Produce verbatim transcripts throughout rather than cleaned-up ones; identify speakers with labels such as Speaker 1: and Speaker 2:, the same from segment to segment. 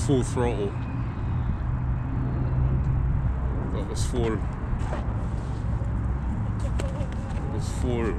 Speaker 1: full throttle. That was full. It was full.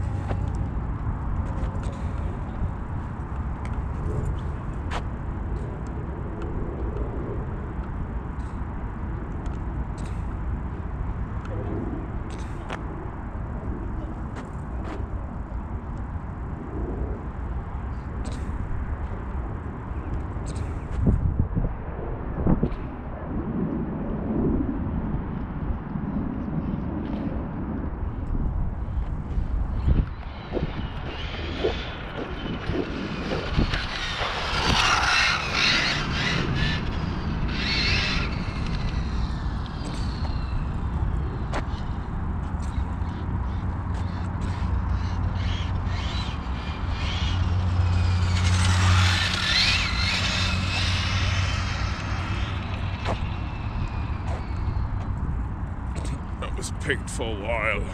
Speaker 1: Picked for a while.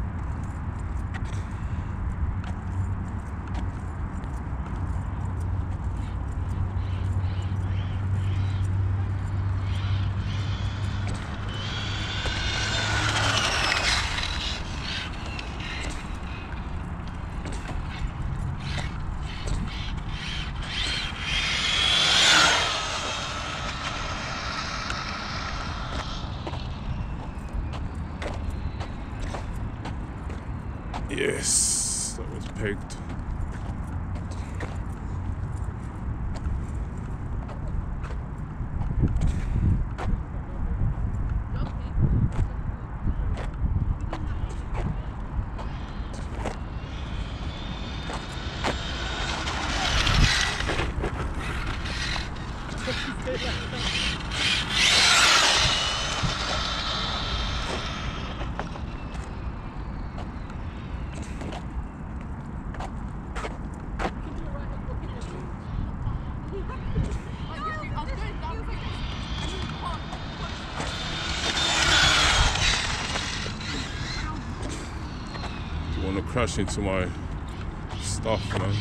Speaker 1: Yes, that was picked. Crash into my stuff, man.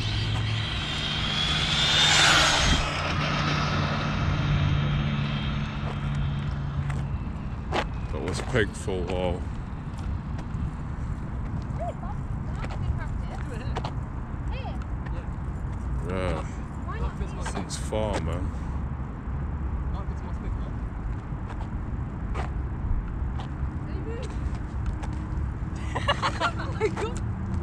Speaker 1: That was pegged for a while. Yeah, it's far, man.
Speaker 2: Oh my god!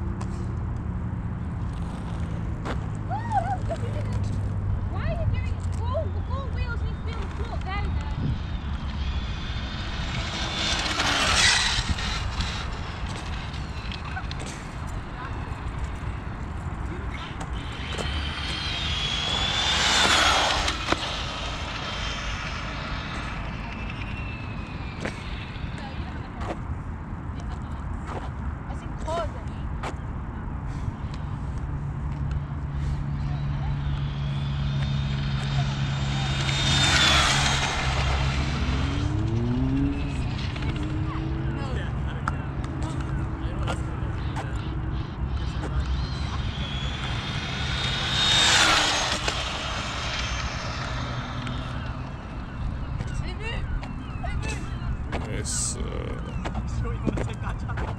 Speaker 1: It's uh...
Speaker 2: I'm sure you want to take that chance.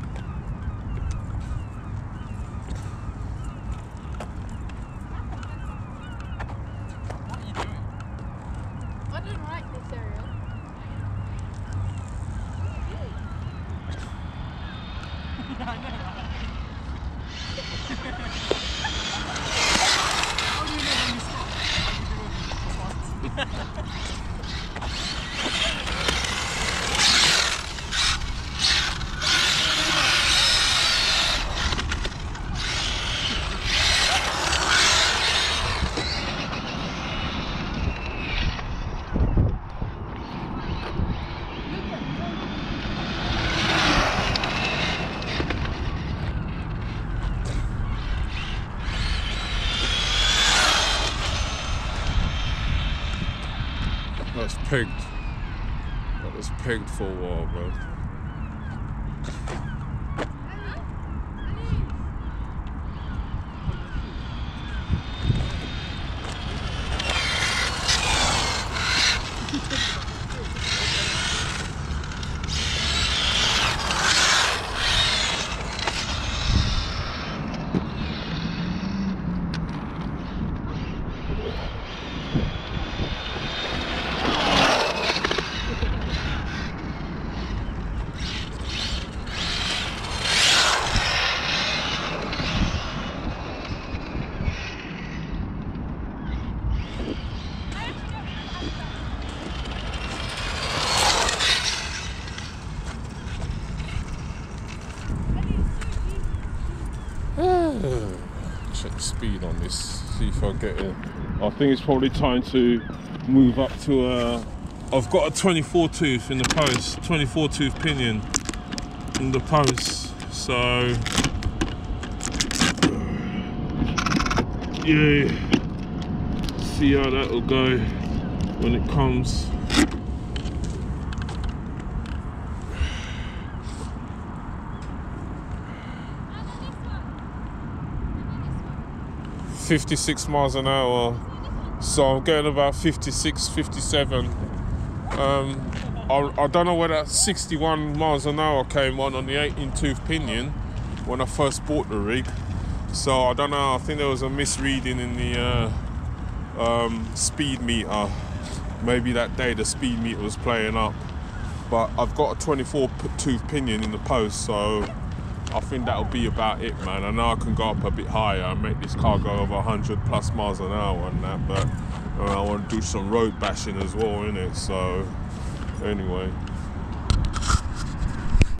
Speaker 2: What are you doing?
Speaker 3: I don't like this area.
Speaker 2: Yeah, I know, right? How do you know when you stop? How do you do it?
Speaker 1: That's pegged. That was pegged for a while, bro. Check the speed on this, see if I get it. I think it's probably time to move up to a... I've got a twenty-four tooth in the post, twenty-four tooth pinion in the post, so... Yeah, see how that will go when it comes. fifty-six miles an hour, so I'm getting about fifty-six, fifty-seven. Um, I, I don't know where that sixty-one miles an hour came on on the eighteen tooth pinion when I first bought the rig. So I don't know, I think there was a misreading in the uh, um, speed meter. Maybe that day the speed meter was playing up. But I've got a twenty-four tooth pinion in the post, so I think that'll be about it, man. I know I can go up a bit higher and make this car go over one hundred plus miles an hour and that, but uh, I want to do some road bashing as well, innit? So, anyway.